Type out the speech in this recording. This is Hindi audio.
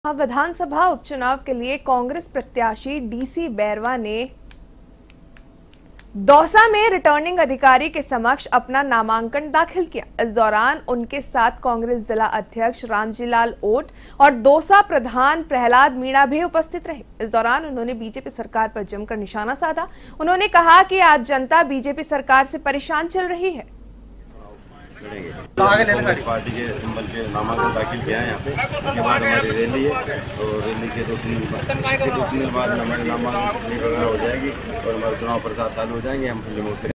विधानसभा उपचुनाव के लिए कांग्रेस प्रत्याशी डीसी बैरवा ने दौसा में रिटर्निंग अधिकारी के समक्ष अपना नामांकन दाखिल किया। इस दौरान उनके साथ कांग्रेस जिला अध्यक्ष रामजीलाल ओट और दौसा प्रधान प्रहलाद मीणा भी उपस्थित रहे। इस दौरान उन्होंने बीजेपी सरकार पर जमकर निशाना साधा। उन्होंने कहा कि आज जनता बीजेपी सरकार से परेशान चल रही है। कांग्रेस पार्टी के सिंबल पे नामांकन दाखिल किया है यहाँ पे। उसके बाद हमारी रैली है और रैली के 2-3 दिन बाद हमारे नामांकन हो जाएगी और हमारे चुनाव प्रचार चालू हो जाएंगे। हम